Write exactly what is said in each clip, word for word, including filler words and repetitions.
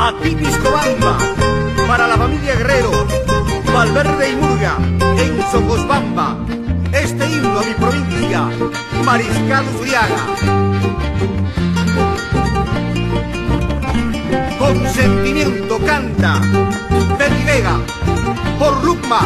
A ti Piscobamba, para la familia Guerrero, Valverde y Murga, en Socosbamba, este himno a mi provincia, Mariscal Uriaga. Con sentimiento canta Betty Vega, por Lucma.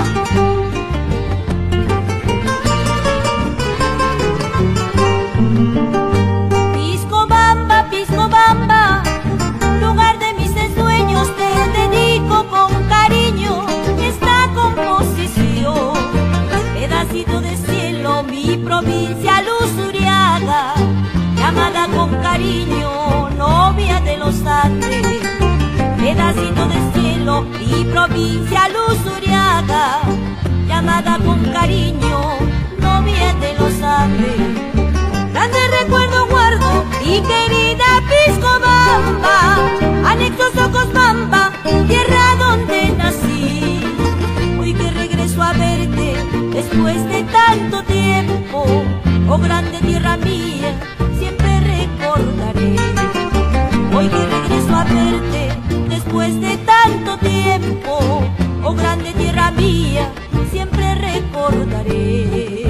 Piscobamba, Piscobamba, lugar de mis ensueños, te dedico con cariño esta composición. Pedacito de cielo, mi provincia Luz Uriaga, llamada con cariño novia de los Andes. Pedacito de cielo, mi provincia Luz Uriaga, llamada con cariño novia de los Andes. Grande recuerdo guardo, mi querida Piscobamba, anexo Socosbamba, tierra donde nací. Hoy que regreso a verte después de tanto tiempo, oh grande tierra mía, siempre recordaré. Hoy que regreso a verte después de tanto tiempo, oh grande tierra mía, siempre recordaré.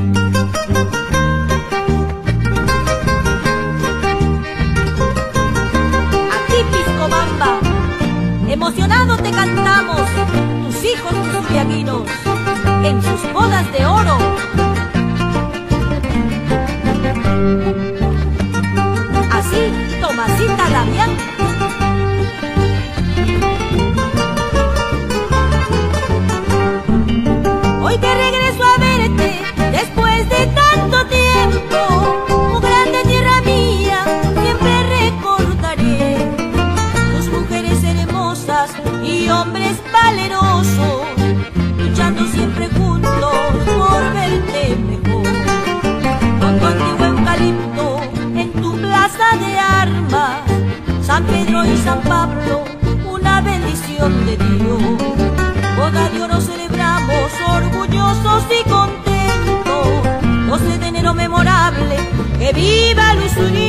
Emocionado te cantamos, tus hijos tus uriaguinos, en sus bodas de oro. Así, Tomasita Damián. Hoy que regreso a verte después de tanto tiempo, oh grande tierra mía, siempre recordaré y hombres valerosos, luchando siempre juntos por verte mejor. Con tu antiguo eucalipto en tu plaza de armas, San Pedro y San Pablo, una bendición de Dios. Boda de oro celebramos orgullosos y contentos, doce de enero memorable, que viva Luz Uriaga.